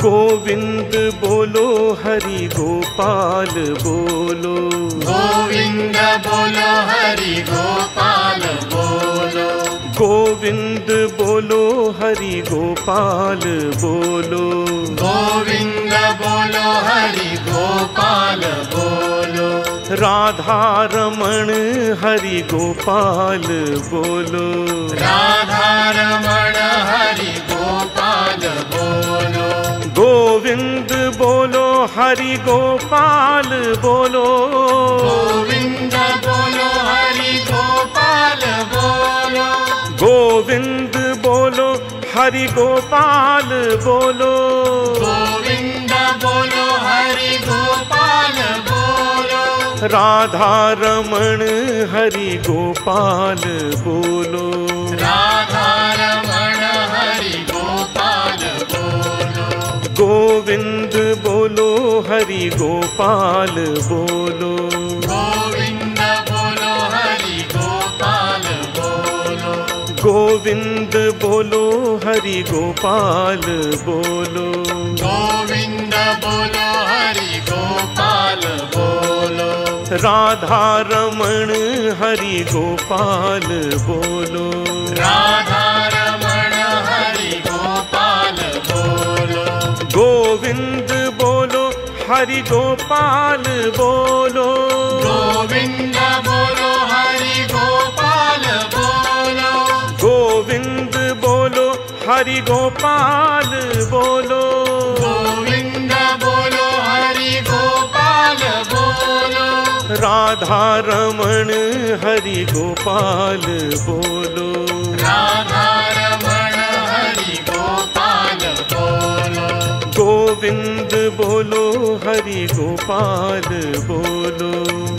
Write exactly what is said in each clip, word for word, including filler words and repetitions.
गोविंद बोलो हरि गोपाल बोलो, गोविंद बोलो हरि गोपाल बोलो, गोविंद बोलो हरि गोपाल बोलो, गोविंद बोलो हरि गोपाल बोलो, राधा रमण हरि गोपाल बोलो, राधा रमण हरि गोपाल बोलो, गोविंद बोलो हरि गोपाल बोलो, गोविंद बोलो हरि गोपाल बोलो, गोविंद बोलो हरि गोपाल बोलो, गोविंद बोलो हरि गोपाल बोलो, राधा रमण हरि गोपाल बोलो, राधा रमण हरि गोपाल बोलो, गोविंद बोलो हरि गोपाल बोलो, गोविंद बोलो हरि गोपाल बोलो, गोविंद बोलो हरि गोपाल बोलो, गोविंद बोलो हरि गोपाल बोलो, राधा रमण हरि गोपाल बोलो, राधा रमण हरि गोपाल बोलो, गोविंद बोलो हरि गोपाल बोलो, गोविंद बोलो हरि गोपाल बोलो, गोविंद बोलो हरि गोपाल बोलो, गोविंद बोलो हरि गोपाल बोलो, राधा रमण हरि गोपाल बोलो, राधा रमण हरि गोपाल बोलो, गोविंद बोलो हरि गोपाल बोलो,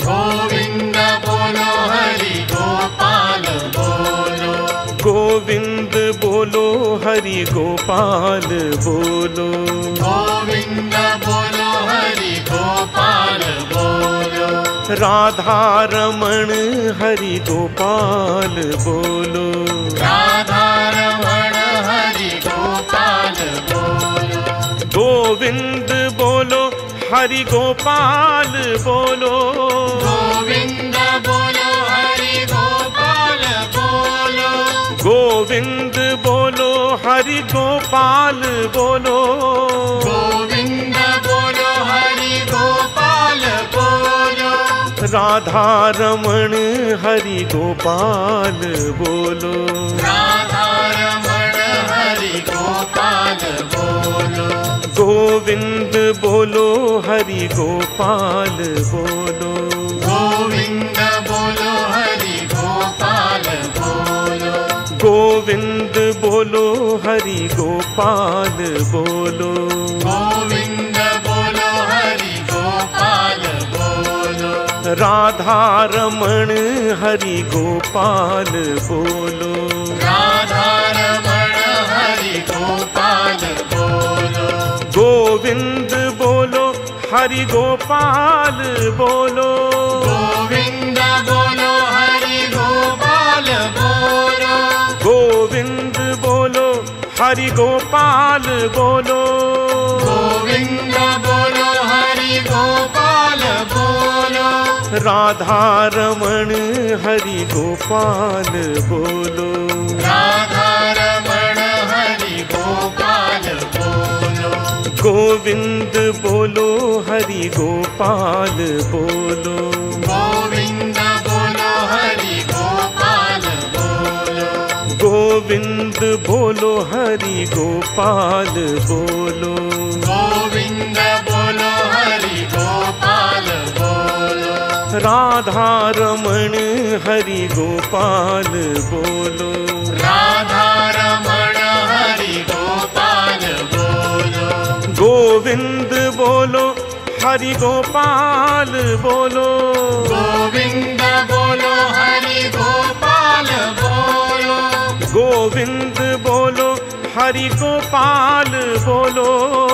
गोविंद बोलो हरि गोपाल बोलो, गोविंद बोलो हरि गोपाल बोलो, गोविंद बोलो हरि गोपाल बोलो, राधा रमण हरि गोपाल बोलो, राधा रमण हरि गोपाल बोलो, गोविंद बोलो हरि गोपाल बोलो, गोविंद बोलो हरि गोपाल बोलो, गोविंद बोलो हरि गोपाल बोलो, गोविंद बोलो हरि गोपाल बोलो, राधा रमण हरि गोपाल बोलो, राधा रमण हरि गोपाल बोलो, गोविंद बोलो हरि गोपाल बोलो, गोविंद बोलो हरि गोपाल बोलो, गोविंद बोलो हरि गोपाल बोलो, गोविंद बोलो हरि गोपाल बोलो, राधा रमण हरि गोपाल बोलो, राधा रमण हरि गोपाल बोलो, गोविंद बोलो हरि गोपाल बोलो, गोविंद बोलो हरि गोपाल बोलो, गोविंद बोलो हरि गोपाल बोलो, गोविंद बोलो हरि गोपाल बोलो, राधा रमण हरि गोपाल बोलो, राधा रमण हरि गोपाल बोलो, गोविंद बोलो हरि गोपाल बोलो, गोविंद बोलो हरि गोपाल बोलो, गोविंद बोलो हरि गोपाल बोलो, गोविंद बोलो हरि गोपाल बोलो, राधा रमण हरि गोपाल बोलो, राधा रमण हरि गोपाल बोलो, गोविंद बोलो हरि गोपाल बोलो, गोविंद बोलो हरि गोपाल बोलो, गोविंद बोलो हरि गोपाल बोलो,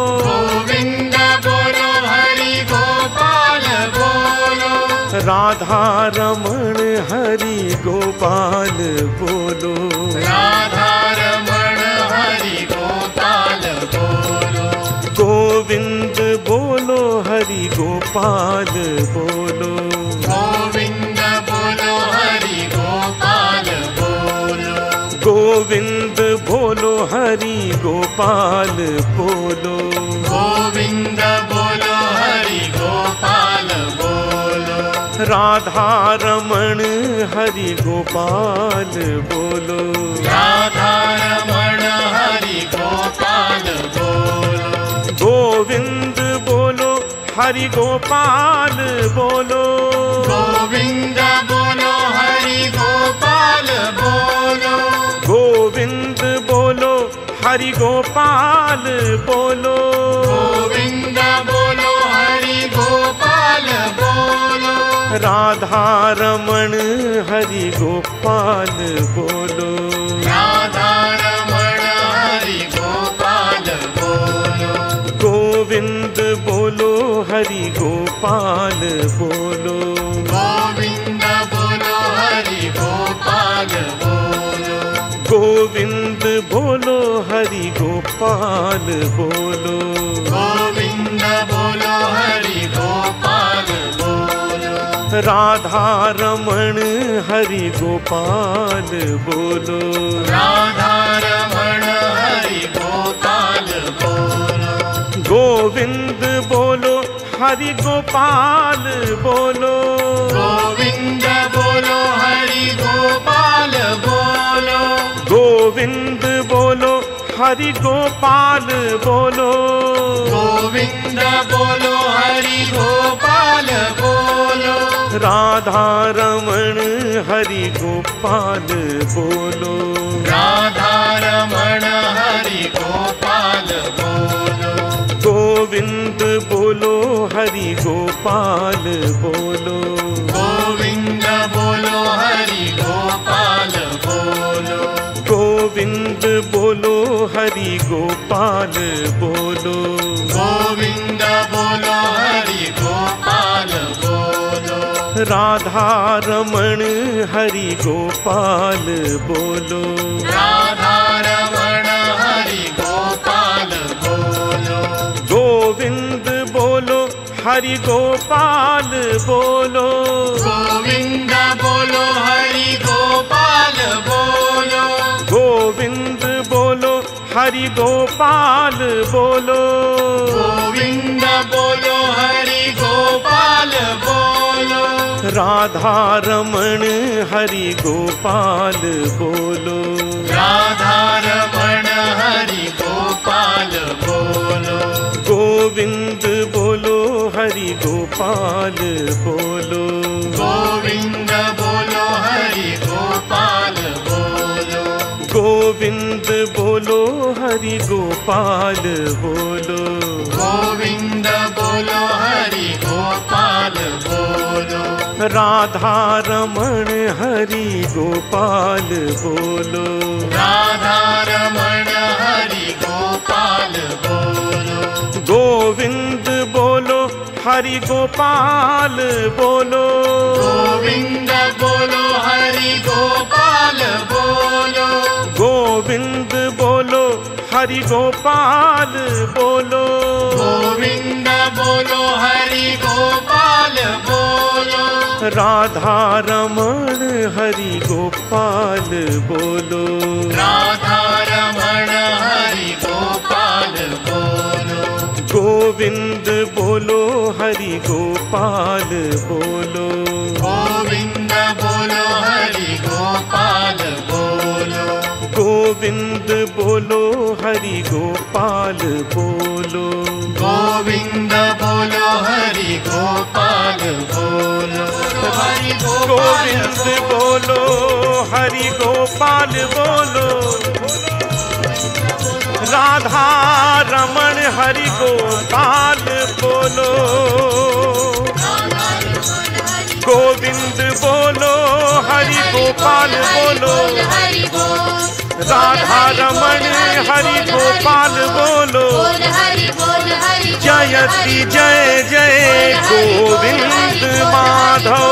गोविंद बोलो हरि गोपाल बोलो, राधा रमण हरि गोपाल बोलो, राधा रमण हरि गोपाल बोलो, गोविंद बोलो हरि गोपाल बोलो, गोविंद बोलो हरि गोपाल बोलो, गोविंद बोलो हरि गोपाल बोलो, गोविंद बोलो हरि गोपाल बोलो, राधा रमण हरि गोपाल बोलो, राधा रमण हरि गोपाल बोलो, गोविंद बोलो हरि गोपाल बोलो, गोविंद बोलो हरि गोपाल बोलो, गोविंद बोलो हरि गोपाल बोलो, गोविंद बोलो हरि गोपाल बोलो, राधा रमण हरि गोपाल बोलो, राधा रमण हरि गोपाल बोलो, गोविंद बोलो हरि गोपाल बोलो, गोविंद बोलो हरि गोपाल बोलो, गोविंद बोलो हरि गोपाल बोलो, गोविंद बोलो हरि गोपाल बोलो, राधा रमण हरि गोपाल बोलो, राधा रमण हरि गोपाल बोलो, गोविंद बोलो हरि गोपाल बोलो, गोविंद बोलो हरि गोपाल बोलो, गोविंद बोलो हरि गोपाल बोलो, गोविंद बोलो हरि गोपाल बोलो, राधा रमण हरि गोपाल बोलो, राधा रमण हरि गोपाल बोलो, गोविंद बोलो हरि गोपाल बोलो, गोविंद बोलो हरि गोपाल बोलो, गोविंद बोलो हरि गोपाल बोलो, गोविंद बोलो हरि गोपाल बोलो, राधा रमण हरि गोपाल बोलो, राधा रमण हरि गोपाल बोलो, गोविंद बोलो हरि गोपाल बोलो, गोविंद बोलो हरि गोपाल बोलो, गोविंद बोलो हरि गोपाल बोलो, गोविंद बोलो हरि गोपाल बोलो, राधा रमण हरि गोपाल बोलो, राधा रमण हरि गोपाल बोलो, गोविंद बोलो हरि गोपाल बोलो, गोविंद बोलो हरि गोपाल बोलो, गोविंद बोलो हरि गोपाल बोलो, गोविंद बोलो हरि गोपाल बोलो, राधा रमण हरि गोपाल बोलो, राधा रमण हरि गोपाल बोलो, गोविंद बोलो हरि गोपाल बोलो, गोविंद बोलो हरि गोपाल बोलो, गोविंद बोलो हरि गोपाल बोलो, गोविंद बोलो हरि गोपाल बोलो, राधा रमण हरि गोपाल बोलो, राधा रमण हरि गोपाल बोलो, गोविंद बोलो हरि गोपाल बोलो, गोविंद बोलो हरि गोपाल बोलो, गोविंद बोलो हरि गोपाल बोलो, गोविंद बोलो हरि गोपाल बोलो, हरि गोविंद बोलो हरि गोपाल बोलो, राधा रमण हरि गोपाल बोलो, गोविंद बोलो हरि गोपाल बोलो, राधा रमण हरि गोपाल बोलो, जयति जय जय गोविंद माधव,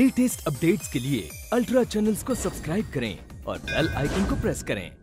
लेटेस्ट अपडेट्स के लिए अल्ट्रा चैनल्स को सब्सक्राइब करें और बेल आइकन को प्रेस करें।